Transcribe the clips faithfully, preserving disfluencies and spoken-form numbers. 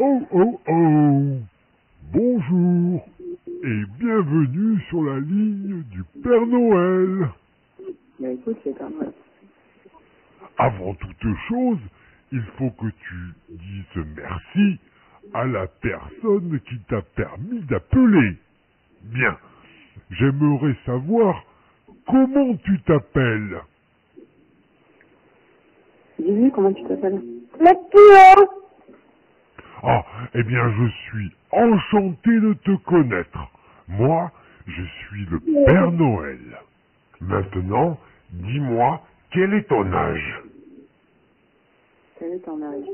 Oh oh oh! Bonjour et bienvenue sur la ligne du Père Noël. Mais écoute, c'est pas mal. Avant toute chose, il faut que tu dises merci à la personne qui t'a permis d'appeler. Bien, j'aimerais savoir comment tu t'appelles. Dis-lui comment tu t'appelles. Mathieu. Ah, eh bien, je suis enchanté de te connaître. Moi, je suis le Père Noël. Maintenant, dis-moi, quel est ton âge? Quel est ton âge?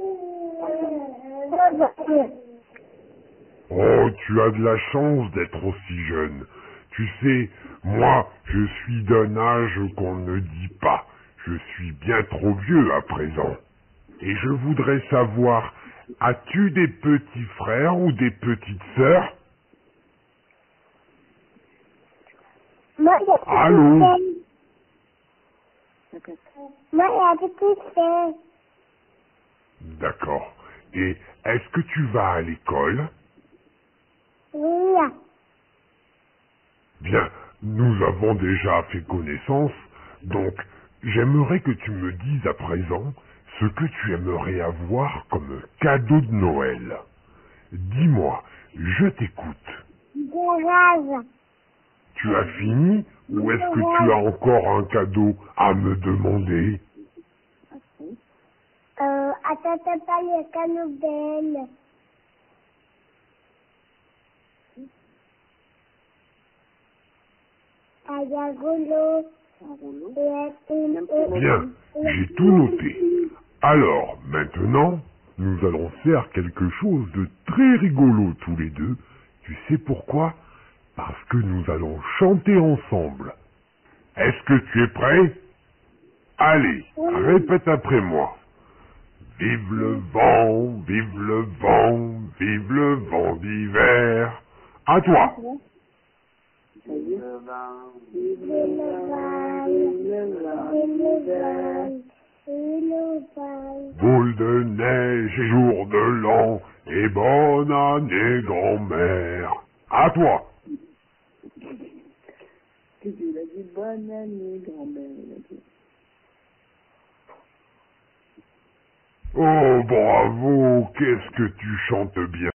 Oh, tu as de la chance d'être aussi jeune. Tu sais, moi, je suis d'un âge qu'on ne dit pas. Je suis bien trop vieux à présent. Et je voudrais savoir, as-tu des petits frères ou des petites sœurs? Moi, j'ai Allô? Répète. Moi, j'ai un petit frère. D'accord. Et est-ce que tu vas à l'école? Oui. Bien, nous avons déjà fait connaissance, donc j'aimerais que tu me dises à présent ce que tu aimerais avoir comme cadeau de Noël. Dis-moi, je t'écoute. Des rêves. Tu as fini ou est-ce que tu as encore un cadeau à me demander? Euh, attends, attends, pas les canaux belles. Ah, il y a un rouleau. Un rouleau. Et un Bien, j'ai tout noté. Alors, maintenant, nous allons faire quelque chose de très rigolo tous les deux. Tu sais pourquoi? Parce que nous allons chanter ensemble. Est-ce que tu es prêt? Allez, répète après moi. Vive le vent, vive le vent, vive le vent d'hiver. À toi. Vive le vent, vive le vent, le vent, le vent, le vent. Boule de neige et jour de l'an, et bonne année grand-mère. À toi. Il a dit bonne année, grand-mère. Il a dit. Oh, bravo, qu'est-ce que tu chantes bien.